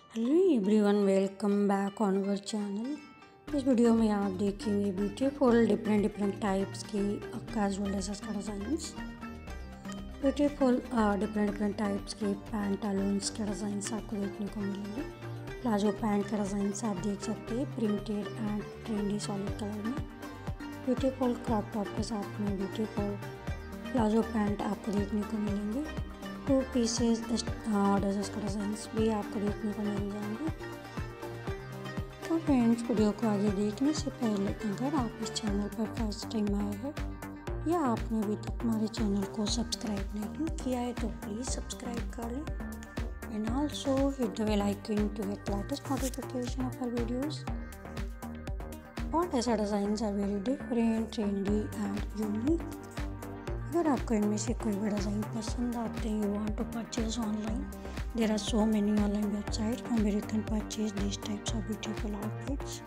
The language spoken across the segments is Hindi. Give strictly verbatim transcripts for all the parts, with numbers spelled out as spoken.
Hello everyone, welcome back on our channel. इस वीडियो में आप देखेंगे ब्यूटीफुल डिफरेंट डिफरेंट टाइप्स की कैजुअल ड्रेसेस का designs. Beautiful different different types के पैंटालून्स के डिज़ाइंस आपको देखने को मिलेंगे। प्लाजो पैंट का डिज़ाइंस आप देख सकते हैं printed and trendy solid colour में। ब्यूटीफुल क्रॉप टॉप के साथ में ब्यूटीफुल प्लाजो पैंट आपको देखने को मिलेंगे। टू पीसेस ड्रेसेस का डिज़ाइंस भी आपको देखने को मिल जाएंगे। तो फ्रेंड्स, वीडियो को आगे देखने से पहले अगर आप इस चैनल पर फर्स्ट टाइम आए हैं या आपने अभी तक हमारे चैनल को सब्सक्राइब नहीं किया है तो प्लीज़ सब्सक्राइब कर लें and also hit the bell icon to get latest notification of our videos. और ऐसा designs are very different, trendy and unique. अगर आपको इनमें से कोई भी डिज़ाइन पसंद आते हैं, you want to purchase online, there are so many online website from where you can purchase this types of beautiful outfits.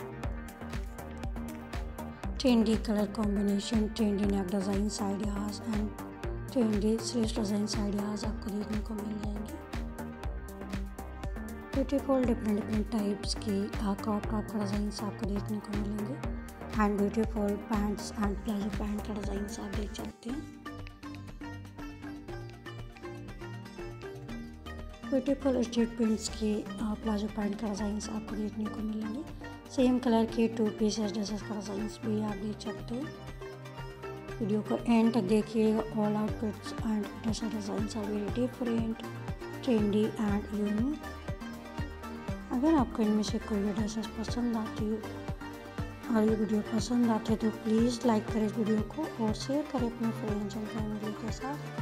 Trendy colour combination, trendy neck designs ideas and trendy sleeves designs ideas आपको देखने को मिल जाएंगे। ब्यूटीफुल डिफरेंट डिफरेंट टाइप्स की क्रॉप टॉप का डिज़ाइंस आपको देखने को मिलेंगे and beautiful pants and palazzo pant का डिज़ाइंस आप देख सकते हैं। ब्यूटीफुल स्ट्रेट प्रिंट्स के प्लाजो पैंट का डिज़ाइंस आपको देखने को मिलेंगे। सेम कलर के टू पीसेस ड्रेसेस का डिज़ाइंस भी आप देख सकते हैं। वीडियो को एंड तक देखिएगा। All outfits and dresses designs are very different, trendy and unique. अगर आपको इनमें से कोई भी ड्रेसेस पसंद आती हो और ये वीडियो पसंद आते हैं तो प्लीज़ लाइक करें इस वीडियो को और शेयर करें अपने फ्रेंड्स एंड फैमिली के साथ।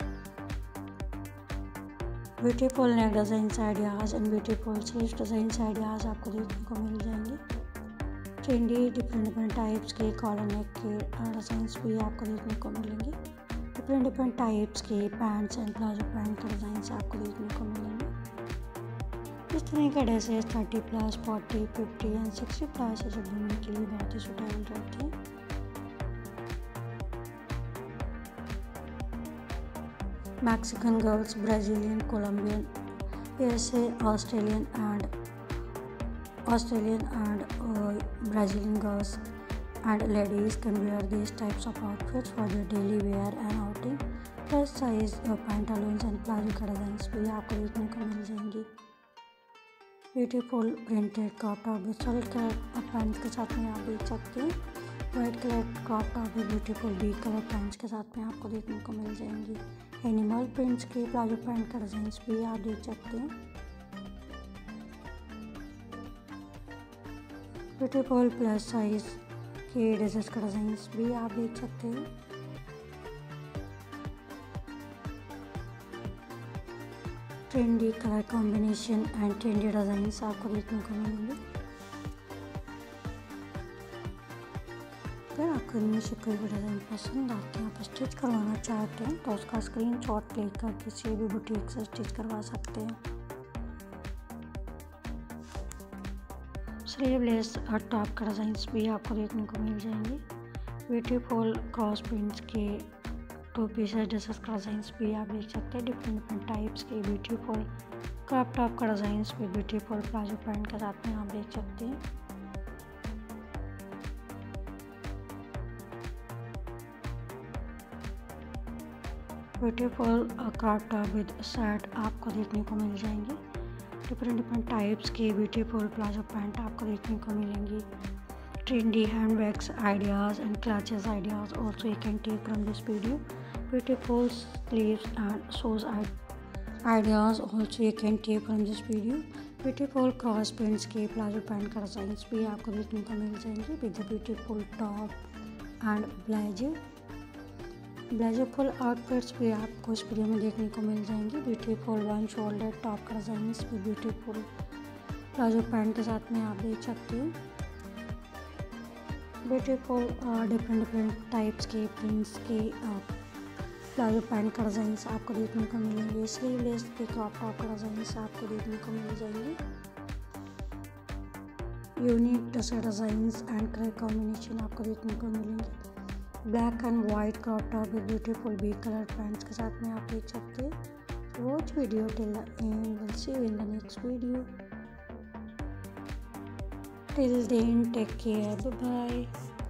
Beautiful neck designs ideas and beautiful sleeves designs ideas आपको देखने को मिल जाएंगे। ट्रेंडी डिफरेंट डिफरेंट टाइप्स के कॉलर नेक के डिज़ाइंस भी आपको देखने को मिलेंगे। डिफरेंट डिफरेंट टाइप्स के पैंट्स एंड प्लाजो पैंट के डिज़ाइंस आपको देखने को मिलेंगे। इस तरह का dresses thirty plus, forty, fifty and sixty plus ये सब घूमने के लिए बहुत ही सूटेबल रहते हैं। Mexican girls, Brazilian, Colombian, USA, Australian and Australian and Brazilian girls and ladies can wear these types of outfits for their daily wear and outing। Plus size pantaloons and palazzo का डिज़ाइंस भी आपको देखने को मिल जाएंगी। Beautiful printed crop top with solid colour pants के साथ में आप देख सकते हैं। White colour crop top with beautiful B colour pants के साथ में आपको देखने को मिल जाएंगी। एनिमल प्रिंट्स के प्लाजो पैंट का डिज़ाइंस भी आप देख सकते हैं। ब्यूटीफुल प्लस साइज के ड्रेसेस का डिज़ाइंस भी आप देख सकते हैं। Trendy colour combination and trendy designs आपको देखने को मिलेंगे। अगर आपको इनमें से कोई भी डिज़ाइन पसंद आते हैं, आप स्टिच करवाना चाहते हैं तो उसका स्क्रीनशॉट लेकर किसी भी बुटीक से स्टिच करवा सकते हैं। स्लीवलेस और टॉप का डिज़ाइंस भी आपको देखने को मिल जाएंगे। ब्यूटीफुल क्रॉस प्रिंट्स के टू पीसेस ड्रेसेस का डिज़ाइंस भी आप देख सकते हैं। डिफरेंट डिफरेंट टाइप्स के ब्यूटीफुल क्रॉप टॉप का डिज़ाइंस भी ब्यूटीफुल प्लाजो पैंट के साथ में आप देख सकते हैं। Beautiful crop top with shirt आपको देखने को मिल जाएंगे। डिफरेंट डिफरेंट टाइप्स के ब्यूटीफुल प्लाजो पैंट आपको देखने को मिलेंगी। Trendy handbags ideas and clutches ideas also you can take from this video. Beautiful sleeves and shoes ideas also you can take from this video. Beautiful cross prints के प्लाजो पैंट का डिज़ाइंस भी आपको देखने को मिल जाएंगे with beautiful top and blazer. ब्लेजरफुल आउटफिट्स भी आपको इस वीडियो में देखने को मिल जाएंगे। ब्यूटीफुल वन शोल्डर टॉप का डिज़ाइंस भी ब्यूटीफुल प्लाजो पैंट के साथ में आप देख सकते हैं। ब्यूटीफुल डिफरेंट डिफरेंट टाइप्स के प्रिंट्स के प्लाजो पैंट का डिज़ाइंस आपको देखने को मिलेंगे। स्लीवलेस के क्रॉप टॉप का डिज़ाइंस आपको देखने को मिल जाएंगे। Unique dress designs and colour combination आपको देखने को मिलेंगे। Black and white crop top with beautiful B colour pants के साथ में आप देख सकते हैं। watch video till the end. We'll see you in the next video. Till then, take care. Bye bye.